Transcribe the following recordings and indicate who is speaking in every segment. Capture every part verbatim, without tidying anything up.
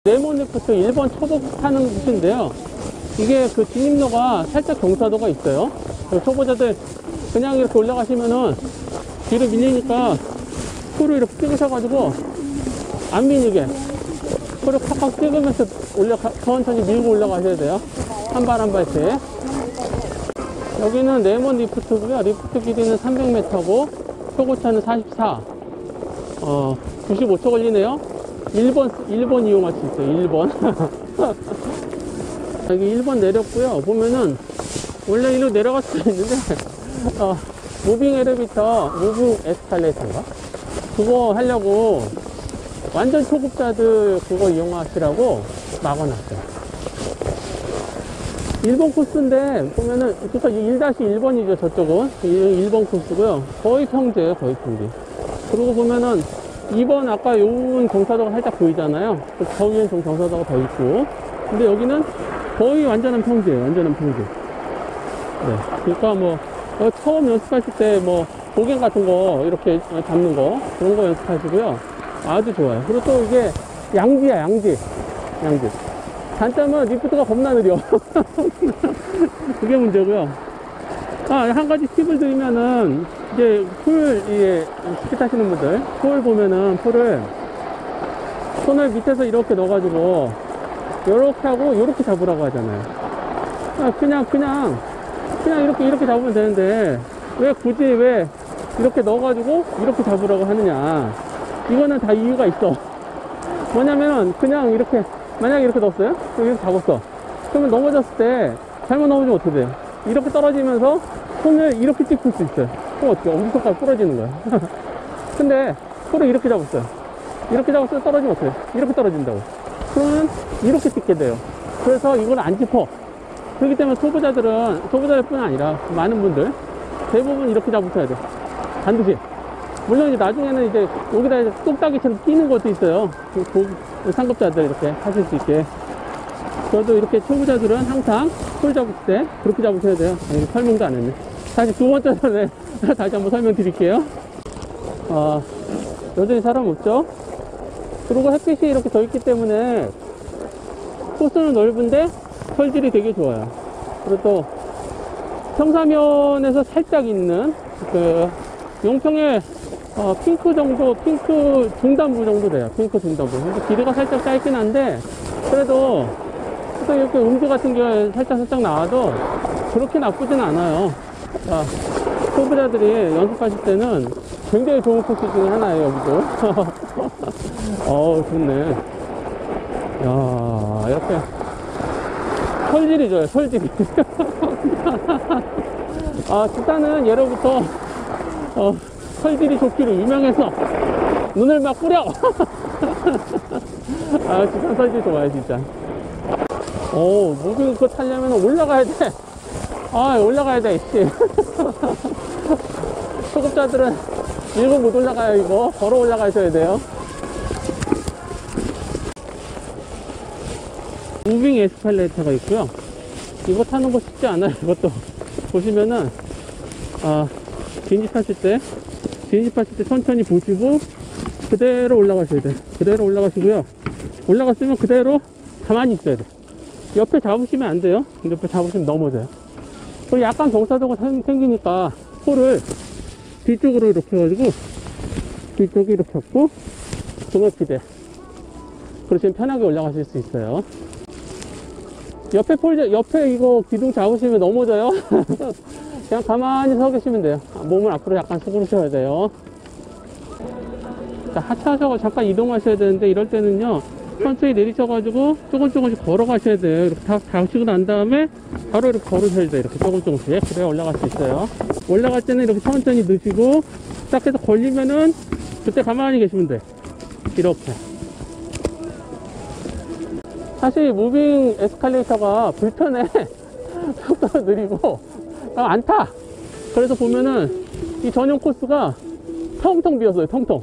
Speaker 1: 네몬 리프트 일 번 초보 타는 곳인데요. 이게 그 진입로가 살짝 경사도가 있어요. 초보자들 그냥 이렇게 올라가시면은 뒤로 밀리니까 풀을 이렇게 찍으셔가지고 안 밀리게 풀을 팍팍 찍으면서 올라 천천히 밀고 올라가셔야 돼요. 한 발 한 발씩. 여기는 네몬 리프트고요. 리프트 길이는 삼백 미터고 초고차는 사십사. 어, 구십오 초 걸리네요. 일 번, 일 번 이용할 수 있어요. 일 번. 여기 일 번 내렸고요. 보면은, 원래 이리로 내려갈 수도 있는데, 어, 무빙 엘리베이터, 무빙 에스컬레이터인가? 그거 하려고, 완전 초급자들 그거 이용하시라고 막아놨어요. 일 번 코스인데, 보면은, 그니까 일 일 번이죠, 저쪽은. 일 번 코스고요. 거의 평지예요, 거의 평지. 그리고 보면은, 이 번 아까 요은 경사도가 살짝 보이잖아요. 저기엔 좀 경사도가 더 있고. 근데 여기는 거의 완전한 평지예요. 완전한 평지. 네. 그러니까 뭐 처음 연습하실 때 뭐 보갱 같은 거 이렇게 잡는 거 그런 거 연습하시고요. 아주 좋아요. 그리고 또 이게 양지야, 양지. 양지. 단점은 리프트가 겁나 느려. 그게 문제고요. 아, 한 가지 팁을 드리면은, 이제, 풀, 이게, 스키 타시는 분들, 풀 보면은, 풀을, 손을 밑에서 이렇게 넣어가지고, 요렇게 하고, 요렇게 잡으라고 하잖아요. 아, 그냥, 그냥, 그냥 이렇게, 이렇게 잡으면 되는데, 왜 굳이 왜, 이렇게 넣어가지고, 이렇게 잡으라고 하느냐. 이거는 다 이유가 있어. 뭐냐면, 그냥 이렇게, 만약에 이렇게 넣었어요? 이렇게 잡았어. 그러면 넘어졌을 때, 잘못 넘어지면 어떻게 돼요? 이렇게 떨어지면서 손을 이렇게 찍을 수 있어요. 그럼 어떻게 엄지손가락 부러지는 거야. 근데 손을 이렇게 잡았어요. 이렇게 잡았을 때 떨어지면 어떻게 돼요? 이렇게 떨어진다고. 그러면 이렇게 찍게 돼요. 그래서 이걸 안 짚어. 그렇기 때문에 초보자들은, 초보자들 뿐 아니라 많은 분들 대부분 이렇게 잡으셔야 돼요. 반드시. 물론 이제 나중에는 이제 여기다 뚝딱이처럼 끼는 것도 있어요. 상급자들 이렇게 하실 수 있게. 저도 이렇게 초보자들은 항상 풀 잡을 때 그렇게 잡으셔야 돼요. 아니, 설명도 안 했네. 다시 두 번째 전에 다시 한번 설명드릴게요. 어, 여전히 사람 없죠? 그리고 햇빛이 이렇게 져 있기 때문에 코스는 넓은데 설질이 되게 좋아요. 그리고 또 평사면에서 살짝 있는 그 용평의 어, 핑크 정도, 핑크 중단부 정도 돼요. 핑크 중단부. 근데 길이가 살짝 짧긴 한데 그래도 또 이렇게 음주 같은 게 살짝 살짝 나와도 그렇게 나쁘진 않아요. 자, 초보자들이 연습하실 때는 굉장히 좋은 코스 중에 하나예요, 여기도. 어우, 좋네. 야, 이렇게 설질이 좋아요, 설질이. 아, 일단은 예로부터 어, 설질이 좋기로 유명해서 눈을 막 뿌려. 아, 진짜 설질 좋아요, 진짜. 오, 무빙 그거 타려면 올라가야 돼. 아, 올라가야 돼, 씨. 초급자들은 일곱 못 올라가요, 이거. 걸어 올라가셔야 돼요. 무빙 에스컬레이터가 있고요. 이거 타는 거 쉽지 않아요, 이것도. 보시면은, 아, 진입하실 때, 진입하실 때 천천히 보시고, 그대로 올라가셔야 돼요. 그대로 올라가시고요. 올라갔으면 그대로 가만히 있어야 돼요. 옆에 잡으시면 안 돼요. 옆에 잡으시면 넘어져요. 그리고 약간 경사도가 생기니까 폴을 뒤쪽으로 이렇게 해가지고 뒤쪽에 이렇게 잡고 등을 그러시면 편하게 올라가실 수 있어요. 옆에 폴, 옆에 이거 기둥 잡으시면 넘어져요. 그냥 가만히 서 계시면 돼요. 몸을 앞으로 약간 수그르셔야 돼요. 자, 하차하셔서 잠깐 이동하셔야 되는데 이럴 때는요 천천히 내리셔가지고 조금 조금씩 걸어가셔야 돼요. 이렇게 다 잡으시고 난 다음에 바로 이렇게 걸으셔야 돼요. 이렇게 조금 조금씩. 그래야 올라갈 수 있어요. 올라갈 때는 이렇게 천천히 넣으시고 딱 해서 걸리면은 그때 가만히 계시면 돼. 이렇게. 사실 무빙 에스컬레이터가 불편해. 속도가 느리고 안 타. 그래서 보면은 이 전용 코스가 텅텅 비었어요. 텅텅.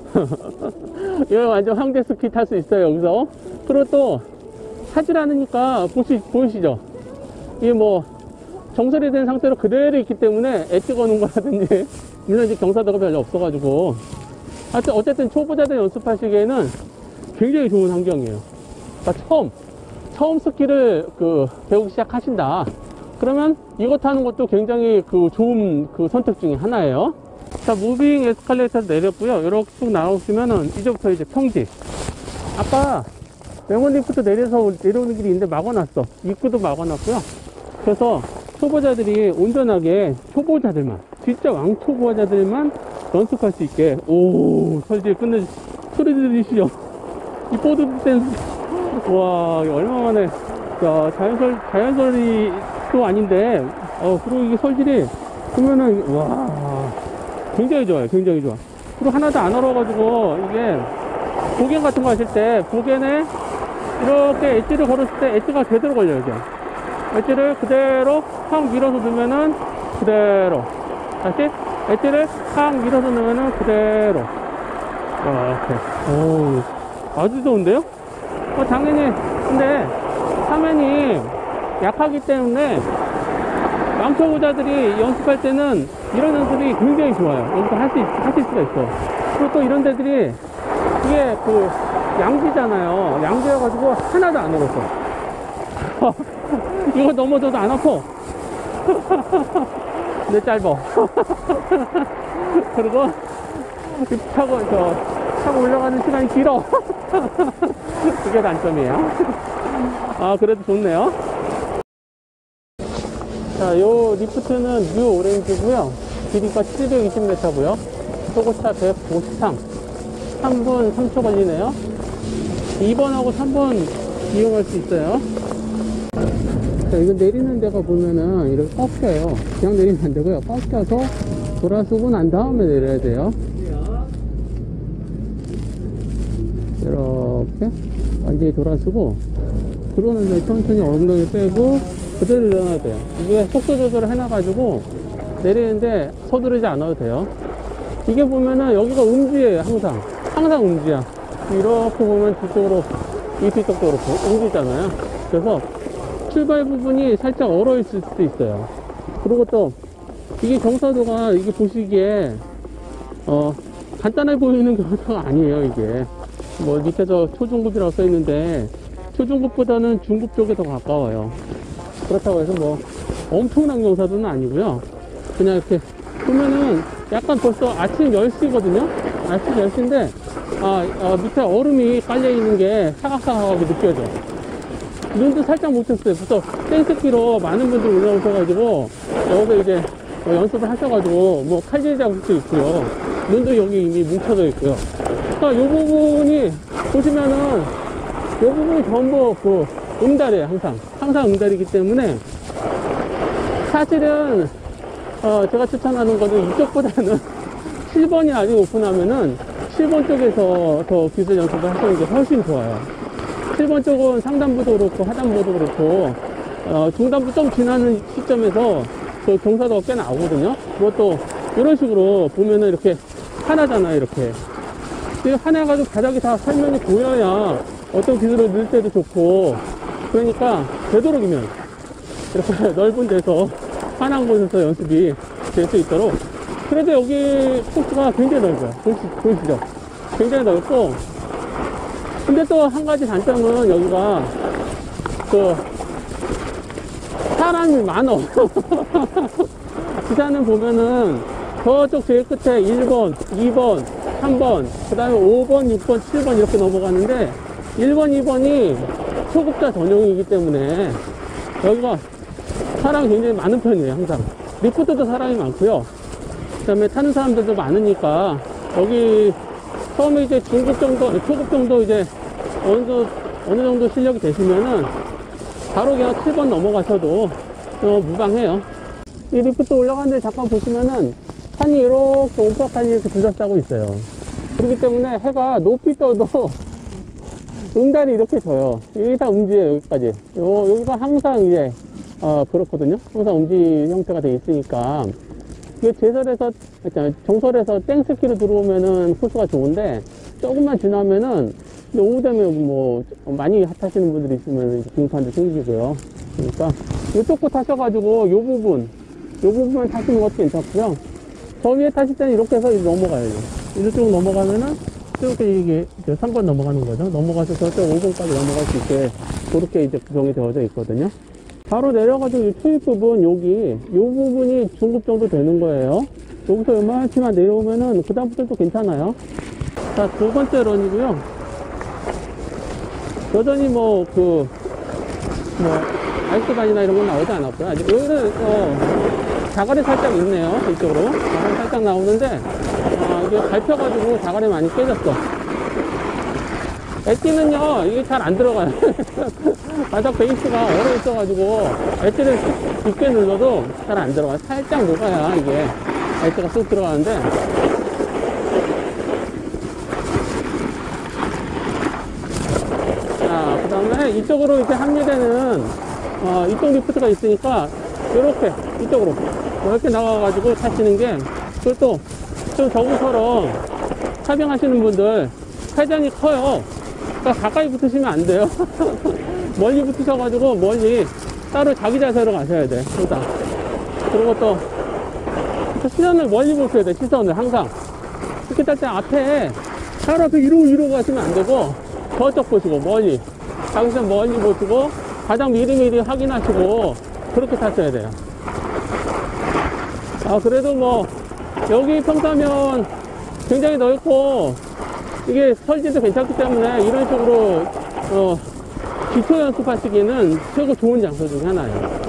Speaker 1: 이거 완전 황제 스키 탈 수 있어요, 여기서. 그리고 또 타질 않으니까 보시, 보이시죠? 이게 뭐 정설이 된 상태로 그대로 있기 때문에 엣지 거는 거라든지 물론 이제 경사도가 별로 없어가지고 하여튼 어쨌든 초보자들 연습하시기에는 굉장히 좋은 환경이에요. 그러니까 처음 처음 스키를 그 배우기 시작하신다 그러면 이거 타는 것도 굉장히 그 좋은 그 선택 중에 하나예요. 자, 무빙 에스컬레이터 내렸고요. 이렇게 쭉 나오시면은 이제부터 이제 평지. 아까 레몬 리프트 내려서 내려오는 길이 있는데 막아놨어. 입구도 막아놨고요. 그래서 초보자들이 온전하게 초보자들만, 진짜 왕초보자들만 연습할 수 있게. 오, 설질 끝내 소리 들으시죠? 이 보드 댄스. 와, 이거 얼마만에. 야, 자연설 자연설이도 아닌데, 어, 그리고 이게 설질이 보면은 와, 굉장히 좋아요. 굉장히 좋아. 그리고 하나도 안 얼어가지고 이게 보겐 같은 거 하실 때 보겐에 이렇게 엣지를 걸었을 때 엣지가 제대로 걸려요. 이게 엣지를 그대로 확 밀어서 넣으면은 그대로, 다시 엣지를 확 밀어서 넣으면은 그대로 이렇게. 오, 아주 좋은데요? 어, 당연히 근데 화면이 약하기 때문에 왕초보자들이 연습할 때는 이런 연습이 굉장히 좋아요. 여기서 할 수, 하실 수가 있어. 그리고 또 이런 데들이 이게 그 양지잖아요. 양지여가지고 하나도 안 얼었어. 이거 넘어져도 안 아파. 근데 짧어. 그리고 타고, 저, 타고 올라가는 시간이 길어. 그게 단점이에요. 아, 그래도 좋네요. 자, 요 리프트는 뉴 오렌지고요. 길이가 칠백이십 미터고요. 초고차 백오십삼. 삼 분 삼 초 걸리네요. 이 번하고 삼 번 이용할 수 있어요. 자, 이거 내리는 데가 보면은 이렇게 꺾여요. 그냥 내리면 안 되고요. 꺾여서 돌아서고 난 다음에 내려야 돼요. 이렇게 완전히 돌아서고, 그러는 데 천천히 엉덩이 빼고 그대로 일어나야 돼요. 이게 속도 조절을 해놔가지고 내리는데 서두르지 않아도 돼요. 이게 보면은 여기가 음지예요. 항상 항상 음지야. 이렇게 보면 뒤쪽으로, 이 뒤쪽도 그렇고 음지잖아요. 그래서 출발 부분이 살짝 얼어 있을 수도 있어요. 그리고 또 이게 경사도가, 이게 보시기에 어 간단해 보이는 경사가 아니에요. 이게 뭐 밑에서 초중급이라고 써 있는데 초중급보다는 중급 쪽에 더 가까워요. 그렇다고 해서 뭐 엄청난 경사도는 아니고요. 그냥 이렇게 보면은 약간 벌써 아침 열 시거든요. 아침 열 시인데 아, 아, 밑에 얼음이 깔려 있는 게 사각사각하게 느껴져. 눈도 살짝 못 쳤어요. 벌써 땡스키로 많은 분들이 올라오셔가지고 여기서 이제 뭐 연습을 하셔가지고 뭐 칼질 자국도 있고요. 눈도 여기 이미 뭉쳐져 있고요. 그러니까 이 부분이 보시면은 이 부분이 전부 그 응달이에요. 항상 항상 응달이기 때문에 사실은 어 제가 추천하는 거는 이쪽보다는 칠 번이 아직 오픈하면은 칠 번 쪽에서 더 기술 연습을 하시는 게 훨씬 좋아요. 칠 번 쪽은 상단부도 그렇고 하단부도 그렇고 어 중단부 좀 지나는 시점에서 그 경사도가 꽤 나오거든요. 그것도 이런 식으로 보면은 이렇게 하나잖아요. 이렇게 하나가지고 바닥이 다 설명이 보여야 어떤 기술을 넣을 때도 좋고, 그러니까 되도록이면 이렇게 넓은 데서 환한 곳에서 연습이 될 수 있도록. 그래도 여기 코스가 굉장히 넓어요. 보시, 보이시죠? 굉장히 넓고, 근데 또 한 가지 단점은 여기가 그 사람이 많어. 기사는 보면은 저쪽 제일 끝에 일 번, 이 번, 삼 번, 그 다음에 오 번, 육 번, 칠 번 이렇게 넘어가는데 일 번, 이 번이 초급자 전용이기 때문에 여기가 사람이 굉장히 많은 편이에요. 항상 리프트도 사람이 많고요. 그 다음에 타는 사람들도 많으니까 여기 처음에 이제 중급 정도, 초급 정도 이제 어느 정도, 어느 정도 실력이 되시면은 바로 그냥 칠 번 넘어가셔도 어, 무방해요. 이 리프트 올라가는데 잠깐 보시면은 산이 이렇게 옴팍하니 이렇게 둘러싸고 있어요. 그렇기 때문에 해가 높이 떠도 응달이 이렇게 져요. 여기 다 음지예요. 여기까지. 요, 여기가 항상 이제 어, 그렇거든요. 항상 음지 형태가 돼 있으니까 이게 제설에서, 정설에서 땡스키로 들어오면은 코스가 좋은데 조금만 지나면은 오후 되면 뭐 많이 타시는 분들이 있으면 빙판도 생기고요. 그러니까 이쪽 거 타셔가지고 요 부분, 요 부분만 타시는 것도 괜찮고요. 저 위에 타실 때는 이렇게 해서 넘어가요. 이렇게 쭉 넘어가면은 쭉 이게 이제 삼 번 넘어가는 거죠. 넘어가서 저쪽 오 번까지 넘어갈 수 있게 그렇게 이제 구성이 되어져 있거든요. 바로 내려가지고 이 투입 부분, 여기, 이 부분이 중급 정도 되는 거예요. 여기서 요만치만 내려오면은 그다음부터도 괜찮아요. 자, 두 번째 런이고요. 여전히 뭐, 그, 뭐, 아이스반이나 이런 건 나오지 않았고요. 아직 여기는, 어, 자갈이 살짝 있네요. 이쪽으로. 자갈이 살짝 나오는데, 아, 이게 밟혀가지고 자갈이 많이 깨졌어. 엣지는요, 이게 잘 안 들어가요. 바닥 베이스가 얼어 있어가지고, 엣지를 깊게 눌러도 잘 안 들어가요. 살짝 녹아야 이게 엣지가 쑥 들어가는데, 자, 그 다음에 이쪽으로 이렇게 합류되는, 어, 이쪽 리프트가 있으니까, 이렇게, 이쪽으로, 이렇게 나가가지고 타시는 게, 그것도 좀 저분처럼 차병하시는 분들, 회전이 커요. 그러니까 가까이 붙으시면 안 돼요. 멀리 붙으셔가지고 멀리 따로 자기 자세로 가셔야 돼. 그러다. 그리고 또 시선을 멀리 보셔야 돼. 시선을 항상. 이렇게 탈 때 앞에 차로 앞에 이러고 이러고 가시면 안 되고 저쪽 보시고 멀리. 자기 시선 멀리 보시고 가장 미리미리 확인하시고 그렇게 타셔야 돼요. 아, 그래도 뭐 여기 평타면 굉장히 넓고 이게 설계도 괜찮기 때문에 이런 식으로 어, 기초 연습하시기는 최고 좋은 장소 중에 하나예요.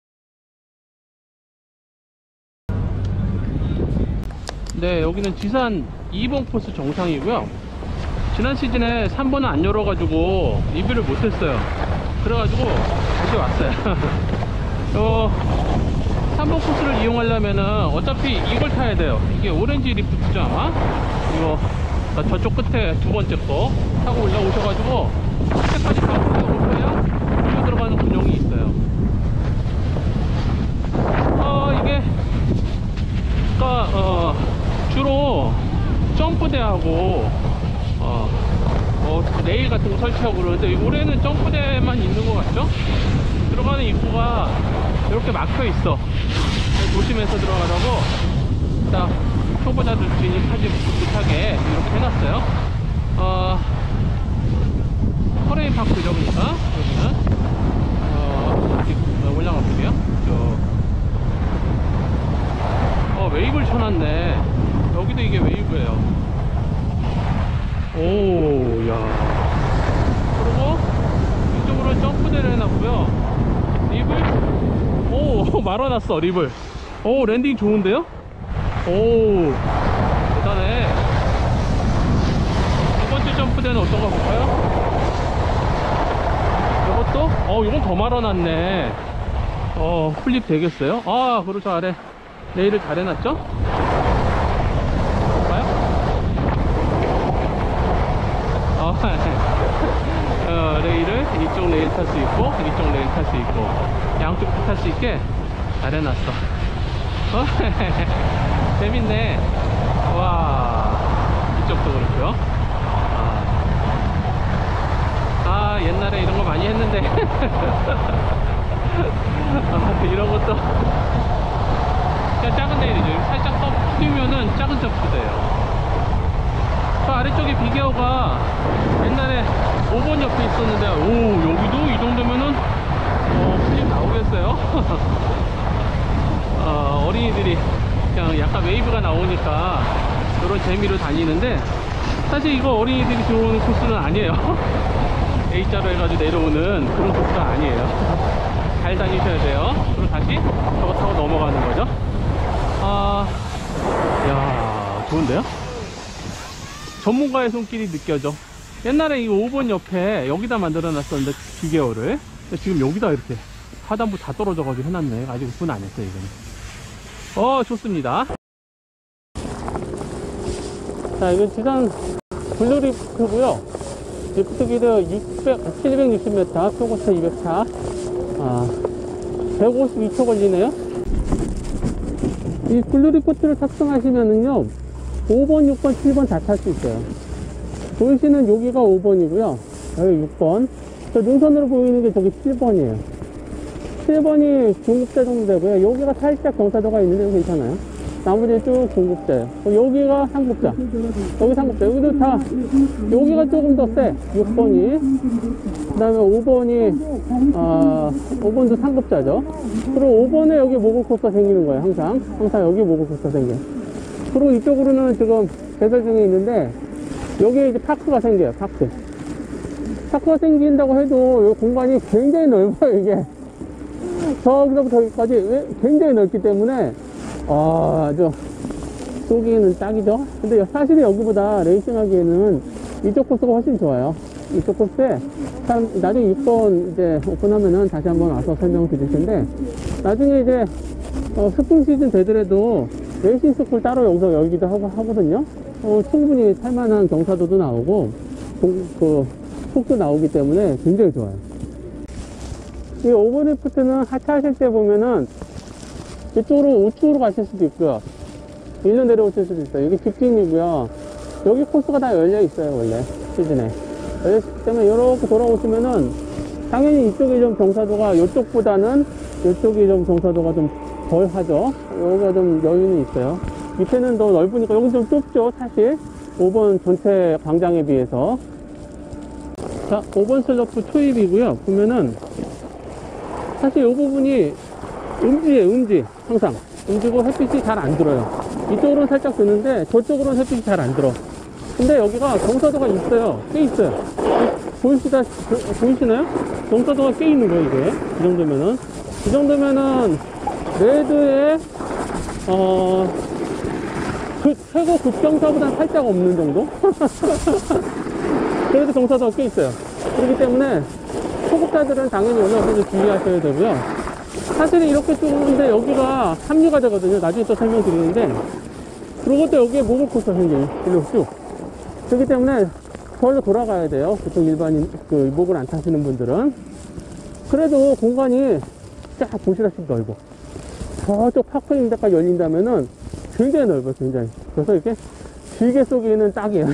Speaker 1: 네, 여기는 지산 이 번 코스 정상이고요. 지난 시즌에 삼 번은 안 열어가지고 리뷰를 못했어요. 그래가지고 다시 왔어요. 어, 삼 번 코스를 이용하려면은 어차피 이걸 타야 돼요. 이게 오렌지 리프트죠 아마? 이거 저쪽 끝에 두 번째 거 타고 올라오셔가지고 끝에까지 가고 오셔야 물려 들어가는 군용이 있어요. 어, 이게 그니까 어, 주로 점프대하고 어, 어, 레일 같은 거 설치하고 그러는데 올해는 점프대만 있는 것 같죠? 들어가는 입구가 이렇게 막혀 있어. 조심해서 들어가라고 딱 초보자들 진입하지 못하게 이렇게 해놨어요. 어, 허레인 파크죠, 그러니까 여기는 어, 올라가 볼게요. 어, 웨이브를 쳐놨네. 여기도 이게 웨이브예요. 오, 야. 그리고 이쪽으로 점프대를 해놨고요. 립을 오 말아놨어. 립을. 오, 랜딩 좋은데요? 오, 대단해. 두 번째 점프대는 어떤가 볼까요? 이것도? 어, 이건 더 말아놨네. 어, 플립 되겠어요? 아, 그렇죠. 아래 레일을 잘 해놨죠? 볼까요? 어, 어, 레일을 이쪽 레일 탈 수 있고 이쪽 레일 탈 수 있고 양쪽 탈 수 있게 잘 해놨어. 어? 재밌네. 와, 이쪽도 그렇고요. 아, 아, 옛날에 이런 거 많이 했는데 아, 이런 것도 그냥 작은 레일이죠. 살짝 더 풀리면은 작은 점프대요. 저 아래쪽에 비계어가 옛날에 오 번 옆에 있었는데, 오, 여기도 이 정도면은 어, 풀림 나오겠어요. 어, 어린이들이 그냥 약간 웨이브가 나오니까 이런 재미로 다니는데, 사실 이거 어린이들이 좋아하는 코스는 아니에요. A자로 해가지고 내려오는 그런 코스가 아니에요. 잘 다니셔야 돼요. 그리고 다시 저거 타고 넘어가는 거죠. 아, 야, 좋은데요? 전문가의 손길이 느껴져. 옛날에 이 오 번 옆에 여기다 만들어 놨었는데, 비계어를. 지금 여기다 이렇게 하단부 다 떨어져가지고 해놨네. 아직 오픈 안 했어요, 이거는. 어, 좋습니다. 자, 이건 지산 블루 리프트고요. 리프트 길이 칠백육십 미터, 표고차 이백 차. 아, 백오십이 초 걸리네요. 이 블루 리프트를 탑승하시면은요, 오 번, 육 번, 칠 번 다 탈 수 있어요. 보이시는 여기가 오 번이고요. 여기 육 번. 저 능선으로 보이는 게 저기 칠 번이에요. 칠 번이 중급대 정도 되고요. 여기가 살짝 경사도가 있는데 괜찮아요. 나머지 쭉 중급자예요. 여기가 상급자, 여기 상급자, 여기도 다, 여기가 조금 더 세. 육 번이. 그 다음에 오 번이, 아, 오 번도 상급자죠. 그리고 오 번에 여기 모글 코스가 생기는 거예요, 항상. 항상 여기 모글 코스가 생겨요. 그리고 이쪽으로는 지금 개설 중에 있는데, 여기에 이제 파크가 생겨요, 파크. 파크가 생긴다고 해도 이 공간이 굉장히 넓어요, 이게. 저기서부터 여기까지 굉장히 넓기 때문에, 아, 아주 쏘기에는 딱이죠. 근데 사실 여기보다 레이싱 하기에는 이쪽 코스가 훨씬 좋아요. 이쪽 코스에 참 나중에 육 번 이제 오픈하면은 다시 한번 와서 설명을 드릴 텐데, 나중에 이제 어, 스프링 시즌 되더라도 레이싱 스쿨 따로 여기서 열기도 하고 하거든요. 어, 충분히 탈만한 경사도도 나오고 동, 그 속도 나오기 때문에 굉장히 좋아요. 이 오버리프트는 하차하실 때 보면은 이쪽으로 우측으로 가실 수도 있고요, 일로 내려오실 수도 있어요. 여기 뒷팀이고요. 여기 코스가 다 열려 있어요, 원래 시즌에 열렸기 때문에 이렇게 돌아오시면은 당연히 이쪽이 좀 경사도가 이쪽보다는 이쪽이 좀 경사도가 좀 덜 하죠. 여기가 좀 여유는 있어요. 밑에는 더 넓으니까 여기 좀 좁죠, 사실 오 번 전체 광장에 비해서. 자, 오 번 슬로프 초입이고요. 보면은 사실 이 부분이 음지예요, 음지. 항상 음지고 햇빛이 잘 안 들어요. 이쪽으로는 살짝 드는데 저쪽으로는 햇빛이 잘 안 들어. 근데 여기가 경사도가 있어요. 꽤 있어요. 보이시다, 보이시나요? 경사도가 꽤 있는 거예요, 이게. 이 정도면은. 이 정도면은, 레드의, 어, 그, 최고 급경사보다 살짝 없는 정도? 그래도 경사도가 꽤 있어요. 그렇기 때문에, 초급자들은 당연히 올라오셔서 주의하셔야 되고요. 사실은 이렇게 뚫는데 여기가 합류가 되거든요. 나중에 또 설명드리는데, 그리고 또 여기에 모글 코스가 생겨요. 이렇게 쭉. 그렇기 때문에 저기로 돌아가야 돼요. 보통 일반인, 그, 목을 안 타시는 분들은. 그래도 공간이 쫙 보시다시피 넓어. 저쪽 파크인 데까지 열린다면은 굉장히 넓어요, 굉장히. 그래서 이렇게 길게 쏘기에는 딱이에요.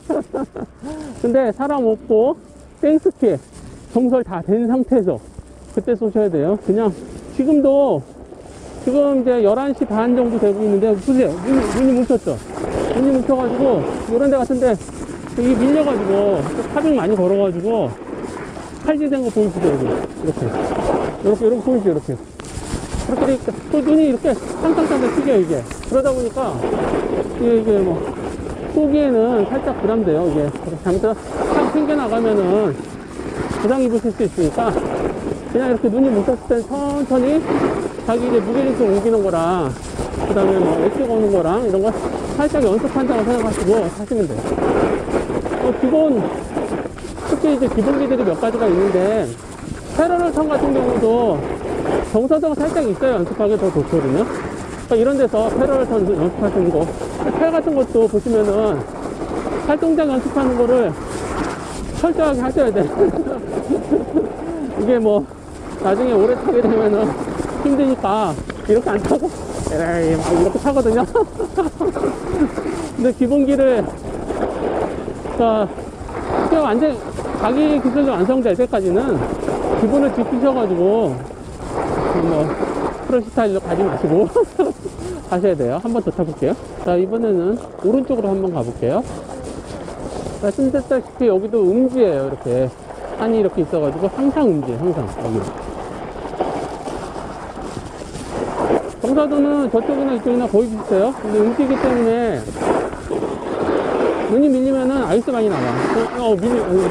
Speaker 1: 근데 사람 없고, 땡스키에 정설 다 된 상태에서 그때 쏘셔야 돼요. 그냥 지금도 지금 이제 열한 시 반 정도 되고 있는데, 보세요. 눈이, 눈이 뭉쳤죠? 눈이 뭉쳐가지고, 이런 데 같은데, 여기 밀려가지고, 파빙 많이 걸어가지고, 칼질된 거 보이시죠, 여기? 이렇게. 이렇게, 이렇게 보이시죠, 이렇게. 그렇게 되니까, 또 눈이 이렇게 땅땅땅땅 튀겨요, 이게. 그러다 보니까, 이게, 이게 뭐, 쏘기에는 살짝 부담돼요, 이게. 잘못해서 딱 튕겨나가면은, 부상 입으실 수 있으니까, 그냥 이렇게 눈이 뭉쳤을 때 천천히, 자기 이제 무게중심 옮기는 거랑, 그 다음에 뭐, 엣지 거는 거랑, 이런 거 살짝 연습한다고 생각하시고 하시면 돼요. 어, 기본, 특히 이제 기본기들이 몇 가지가 있는데, 패러럴 턴 같은 경우도 경사도가 살짝 있어야 연습하기 더 좋거든요. 그러니까 이런 데서 패러럴 턴 연습하시는 거, 팔 같은 것도 보시면은, 팔 동작 연습하는 거를 철저하게 하셔야 돼. 이게 뭐, 나중에 오래 타게 되면은 힘드니까, 이렇게 안 타고, 에라이, 막 이렇게 타거든요. 근데 기본기를, 자, 완전 자기 기술이 완성될 때까지는 기본을 지키셔가지고, 뭐, 프로 스타일로 가지 마시고, 가셔야 돼요. 한 번 더 타볼게요. 자, 이번에는 오른쪽으로 한번 가볼게요. 말씀드렸다시피 여기도 음지예요, 이렇게. 산이 이렇게 있어가지고, 항상 음지, 항상, 여기. 경사도는 저쪽이나 이쪽이나 거의 비슷해요. 근데 음지이기 때문에, 눈이 밀리면은 아이스 많이 나와. 어, 어 밀리, 오,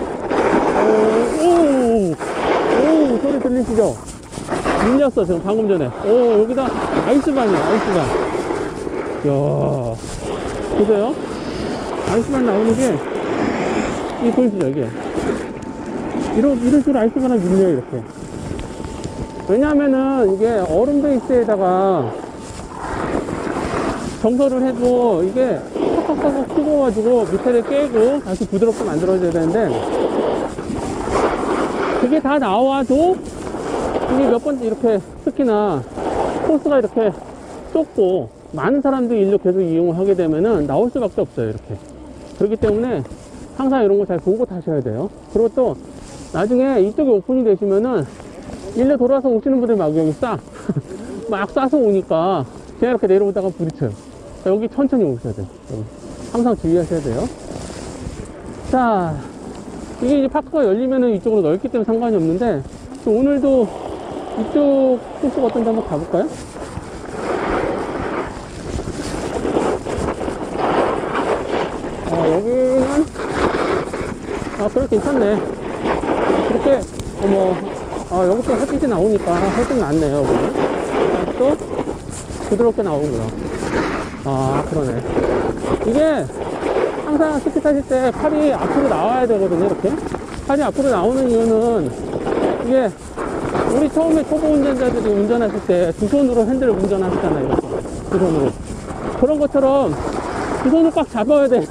Speaker 1: 오, 오, 소리 들리시죠? 밀렸어, 지금 방금 전에. 오, 여기다 아이스반이야, 아이스반. 이야, 보세요. 아이스반 나오는 게, 이 보이시죠, 이게? 이런, 이런 식으로 아이스반을 밀려요, 이렇게. 왜냐하면은, 이게 얼음 베이스에다가 정서를 해도 이게 팍팍팍 튀겨가지고 밑에를 깨고 다시 부드럽게 만들어줘야 되는데, 그게 다 나와도 이게 몇 번 이렇게 특히나 코스가 이렇게 좁고 많은 사람들이 일로 계속 이용을 하게 되면은 나올 수밖에 없어요, 이렇게. 그렇기 때문에 항상 이런 거 잘 보고 타셔야 돼요. 그리고 또 나중에 이쪽에 오픈이 되시면은 일로 돌아서 오시는 분들 막 여기 싹 막 쏴서 오니까 그냥 이렇게 내려오다가 부딪혀요. 자, 여기 천천히 오셔야 돼요. 여기. 항상 주의하셔야 돼요. 자, 이게 이제 파크가 열리면은 이쪽으로 넓기 때문에 상관이 없는데, 오늘도 이쪽 코스가 어떤지 한번 가볼까요? 어, 여기는, 아, 그래, 괜찮네. 그렇게, 어머, 아, 여기서 햇빛이 나오니까 햇빛 낫네요, 여기는. 또, 부드럽게 나오고요. 아, 그러네. 이게, 항상 스키 타실 때 팔이 앞으로 나와야 되거든요, 이렇게. 팔이 앞으로 나오는 이유는, 이게, 우리 처음에 초보 운전자들이 운전하실 때 두 손으로 핸들을 운전하시잖아요, 이렇게. 두 손으로. 그런 것처럼, 두 손을 꽉 잡아야 돼.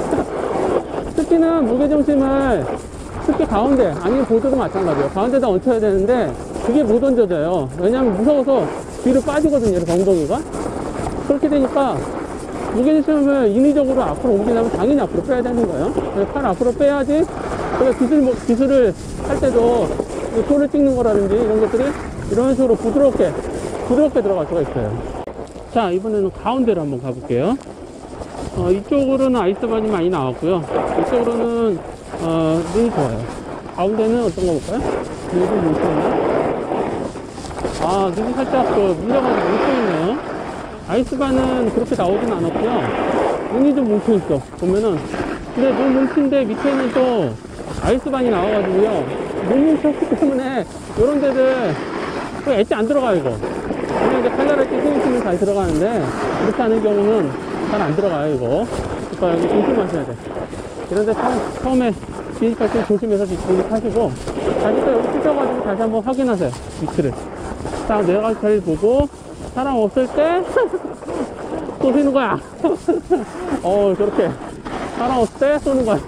Speaker 1: 스키는 무게중심을 스키 가운데, 아니면 보드도 마찬가지예요. 가운데다 얹혀야 되는데, 그게 못 얹어져요. 왜냐면 무서워서 뒤로 빠지거든요, 이렇게 엉덩이가. 그렇게 되니까, 무게중심을 인위적으로 앞으로 옮기려면 당연히 앞으로 빼야 되는 거예요. 팔 앞으로 빼야지, 그래서 기술, 기술을 할 때도, 손을 찍는 거라든지 이런 것들이 이런 식으로 부드럽게, 부드럽게 들어갈 수가 있어요. 자, 이번에는 가운데로 한번 가볼게요. 어, 이쪽으로는 아이스바니 많이 나왔고요. 이쪽으로는 어, 눈이 좋아요. 가운데는 어떤 거 볼까요? 눈이 좀 뭉쳐있나? 아, 눈이 살짝 그 물려가지고 뭉쳐있네요. 아이스바는 그렇게 나오진 않았고요. 눈이 좀 뭉쳐있어. 보면은. 근데 눈 뭉친데 밑에는 또 아이스바니 나와가지고요. 눈 뭉쳤기 때문에 이런 데들 엣지 안 들어가요, 이거. 그냥 이제 칼날할 때 스윙치면 잘 들어가는데 이렇게 하는 경우는 잘 안 들어가요, 이거. 그러니까 여기 조심하셔야 돼. 이런데 처음에 진입할 때 조심해서 진입하시고, 다시 또 여기 쓰셔가지고 다시 한번 확인하세요, 위치를. 딱 내려갈 자리 보고, 사람 없을 때 쏘시는 거야. 어, 저렇게. 사람 없을 때 쏘는 거야.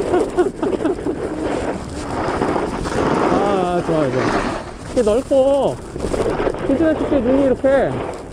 Speaker 1: 아, 좋아요, 좋아요. 이렇게 넓고, 인터넷 때 눈이 이렇게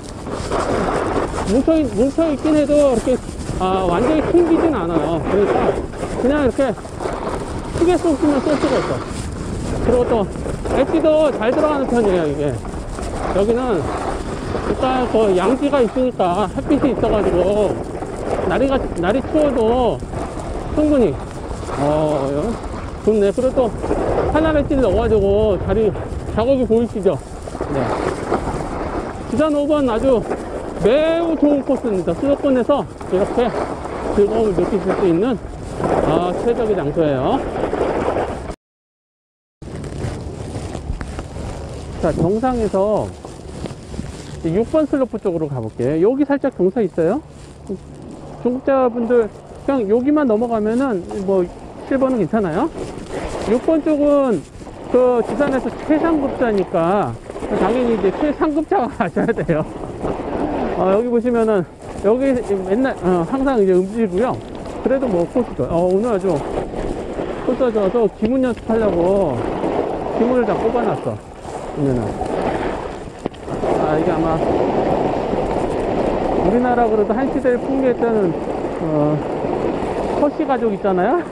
Speaker 1: 뭉쳐있, 뭉쳐있긴 해도 이렇게, 아, 완전히 튕기진 않아요. 그러니까, 그냥 이렇게 크게 쏘시면 쏠 수가 있어. 그리고 또, 엣지도 잘 들어가는 편이에요, 이게. 여기는, 일단 그 양지가 있으니까, 햇빛이 있어가지고, 날이가, 날이 추워도 충분히, 어, 좋네. 그리고 또, 하나 엣지를 넣어가지고, 자리, 작업이 보이시죠? 네. 부산 오 번 아주 매우 좋은 코스입니다. 수도권에서 이렇게 즐거움을 느끼실 수 있는 아, 최적의 장소예요. 자, 정상에서 육 번 슬로프 쪽으로 가볼게요. 여기 살짝 경사 있어요. 중국자분들 그냥 여기만 넘어가면은 뭐 칠 번은 괜찮아요. 육 번 쪽은 그 부산에서 최상급자니까 당연히 이제 최상급자가 가셔야 돼요. 어, 여기 보시면은 여기 맨날 어, 항상 이제 음지고요. 그래도 뭐 코스가 어, 오늘 아주 코스가 좋아서 기문 연습하려고 기문을 다 뽑아놨어. 보면은 아, 이게 아마 우리나라 그래도 한 시대를 풍미했다는 어, 허씨 가족 있잖아요.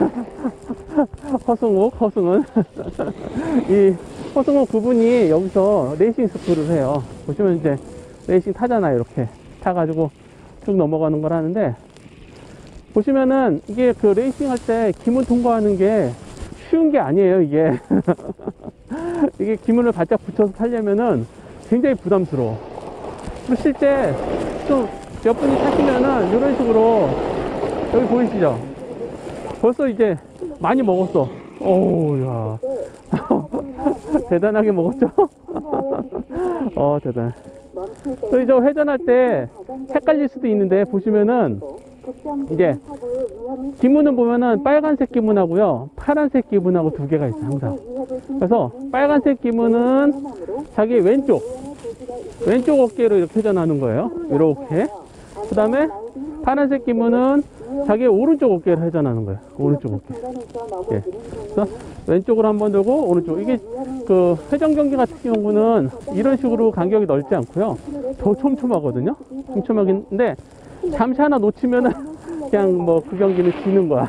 Speaker 1: 허승욱, 허승은 이 허승욱 그분이 여기서 레이싱 스쿨을 해요. 보시면 이제 레이싱 타잖아요. 이렇게 타가지고 쭉 넘어가는 걸 하는데, 보시면은 이게 그 레이싱 할 때 기문 통과하는 게 쉬운 게 아니에요, 이게. 이게 기문을 바짝 붙여서 타려면은 굉장히 부담스러워. 그리고 실제 좀 몇 분이 타시면은 이런 식으로 여기 보이시죠? 벌써 이제 많이 먹었어. 오우, 야. 대단하게 먹었죠? 어, 대단. 또 이제 회전할 때 헷갈릴 수도 있는데, 보시면은, 이제, 기문은 보면은 빨간색 기문하고요, 파란색 기문하고 두 개가 있어요, 항상. 그래서, 빨간색 기문은 자기 왼쪽, 왼쪽 어깨로 이렇게 회전하는 거예요. 이렇게. 그 다음에, 파란색 기문은 자기 오른쪽 어깨를 회전하는 거예요. 오른쪽 어깨. 예. 그래서 왼쪽으로 한번 들고 오른쪽. 이게 그 회전 경기 같은 경우는 이런 식으로 간격이 넓지 않고요. 더 촘촘하거든요. 촘촘하긴데 잠시 하나 놓치면은 그냥 뭐 그 경기는 지는 거야.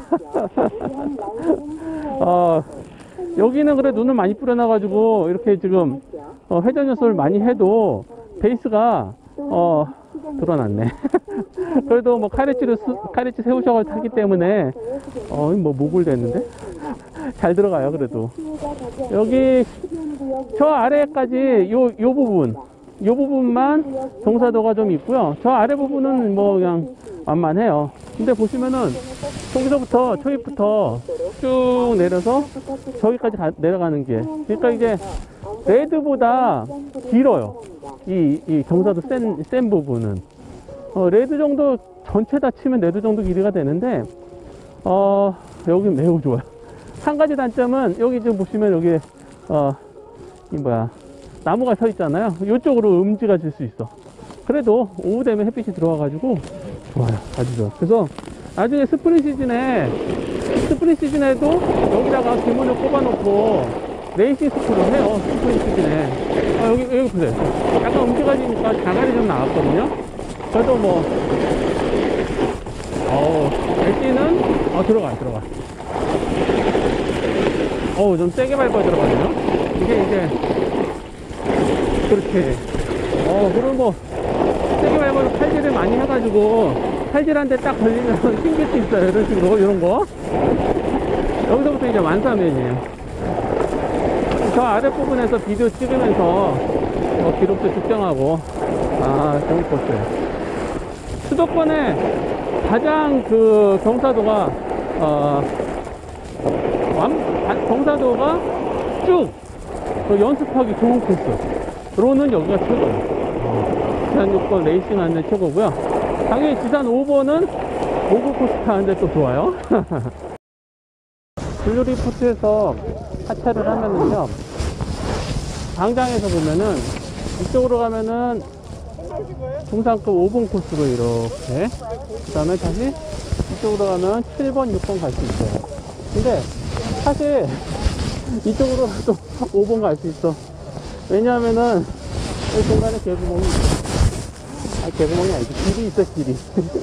Speaker 1: 어, 여기는 그래 눈을 많이 뿌려놔가지고 이렇게 지금 어, 회전 연습을 많이 해도 베이스가 어, 드러났네. 그래도 뭐 카레찌를 수, 카레찌 새우젓을 타기 때문에 어이 뭐 목을 댔는데 잘 들어가요. 그래도 여기 저 아래까지 요, 요 부분 요 부분만 경사도가 좀 있고요. 저 아래 부분은 뭐 그냥 완만해요. 근데 보시면은 저기서부터 저기부터 쭉 내려서 저기까지 가, 내려가는 게, 그러니까 이제 레드보다 길어요. 이, 이 경사도 센, 센 부분은 어, 레드 정도 전체 다 치면 레드 정도 길이가 되는데 어, 여기 매우 좋아요. 한 가지 단점은 여기 좀 보시면 여기 어, 이 뭐야 나무가 서 있잖아요. 이쪽으로 음지가 질 수 있어. 그래도 오후 되면 햇빛이 들어와가지고 좋아요. 아주 좋아. 그래서 나중에 스프링 시즌에 스프링 시즌에도 여기다가 기문을 꼽아놓고 레이싱 스쿨을 해요. 스프링 시즌에. 아, 여기 여기 보세요. 약간 음지가 지니까 자갈이 좀 나왔거든요. 그래도 뭐 어우 엘지는 어 들어가 들어가. 어우 좀 세게 밟아 들어가네요. 이게 이제 그렇게 어 그리고 뭐 세게 밟아서 칼질을 많이 해가지고 칼질한데 딱 걸리면 튕길 수 있어요. 이런 식으로 이런 거. 여기서부터 이제 완사면이에요. 저 아랫부분에서 비디오 찍으면서 어, 기록도 측정하고 아 좋은 코스예요. 수도권에 가장 그 경사도가 어 완, 경사도가 쭉 그 연습하기 좋은 코스로는 여기가 최고예요. 지산 육 번 레이싱 하는 데 최고고요. 당연히 지산 오 번은 오구 코스 타는데 또 좋아요. 블루리포트에서 하차를 하면은요, 광장에서 보면은 이쪽으로 가면은 중상급 오 번 코스로 이렇게, 그 다음에 다시 이쪽으로 가면 칠 번, 육 번 갈 수 있어요. 근데 사실 이쪽으로 또 오 번 갈 수 있어. 왜냐하면은 여기 중간에 개구멍이 있어. 아, 개구멍이 아니지. 길이 있어, 길이.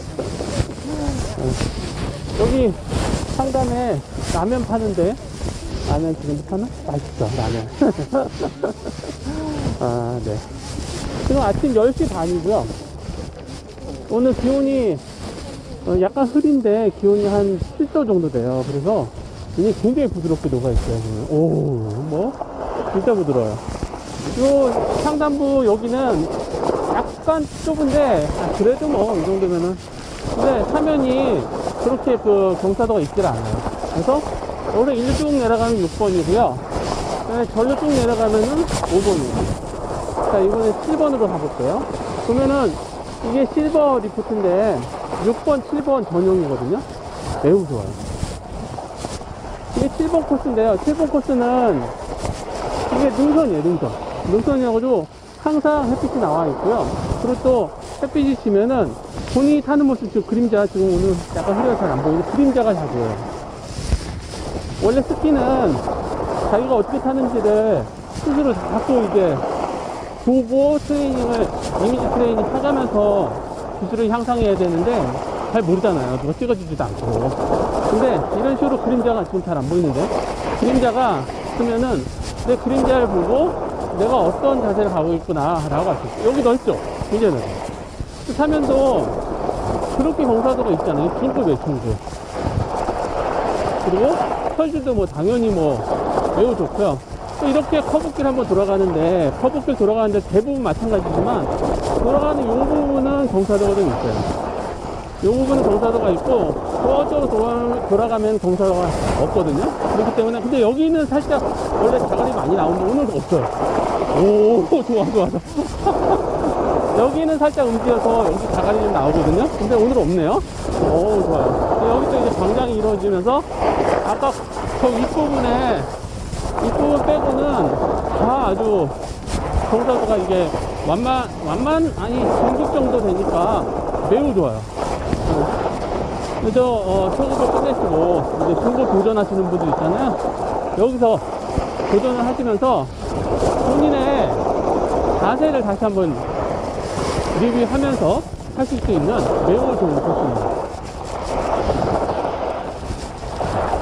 Speaker 1: 어. 여기 상담에 라면 파는데, 라면 지금 파나? 맛있어, 라면. 아, 네. 지금 아침 열 시 반이고요. 오늘 기온이 약간 흐린데 기온이 한 칠 도 정도 돼요. 그래서 이게 굉장히 부드럽게 녹아있어요. 오, 뭐? 진짜 부드러워요. 요 상단부 여기는 약간 좁은데, 아, 그래도 뭐, 이 정도면은. 근데 사면이 그렇게 그 경사도가 있질 않아요. 그래서 원래 일로 쭉 내려가면 육 번이고요. 절로 쭉 내려가면은 오 번이에요. 자, 이번에 칠 번으로 가볼게요. 보면은 이게 실버 리포트인데 육 번, 칠 번 전용이거든요. 매우 좋아요. 이게 칠 번 코스인데요. 칠 번 코스는 이게 능선이에요, 능선. 능선이어가지고 항상 햇빛이 나와 있고요. 그리고 또 햇빛이 지면은 본인이 타는 모습, 지금 그림자, 지금 오늘 약간 흐려서 잘 안 보이는데 그림자가 잘 보여요. 원래 스키는 자기가 어떻게 타는지를 스스로 자꾸 이제 보고 트레이닝을, 이미지 트레이닝 해가면서 기술을 향상해야 되는데 잘 모르잖아요. 누가 찍어주지도 않고. 근데 이런 식으로 그림자가 지금 잘 안 보이는데, 그림자가 쓰면은 내 그림자를 보고 내가 어떤 자세를 가고 있구나 라고 할 수 있어요. 여기 넓죠? 굉장히 넓어요. 사면도 그렇게 경사도가 있잖아요. 중급이에요, 중급. 그리고 털질도 뭐 당연히 뭐 매우 좋고요. 또 이렇게 커브길 한번 돌아가는데, 커브길 돌아가는데 대부분 마찬가지지만 돌아가는 이 부분은 경사도가 좀 있어요. 이 부분은 경사도가 있고 저쪽으로 돌아, 돌아가면 경사도가 없거든요. 그렇기 때문에, 근데 여기는 살짝 원래 자갈이 많이 나오는데 오늘도 없어요. 오, 좋아 좋아 좋아. 여기는 살짝 움직여서 여기 자갈이 좀 나오거든요. 근데 오늘 없네요. 오, 좋아요. 여기 또 이제 광장이 이루어지면서 아까 저 윗부분에 윗부분 빼고는 다 아주 경사도가 이게 완만 완만 아니 중급 정도 되니까 매우 좋아요. 그래서 어, 초급을 끝내시고 이제 중급 도전하시는 분들 있잖아요. 여기서 도전을 하시면서 본인의 자세를 다시 한번 리뷰하면서 하실 수 있는 매우 좋은 코스입니다.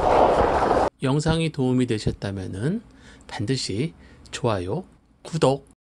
Speaker 2: 영상이 도움이 되셨다면 반드시 좋아요, 구독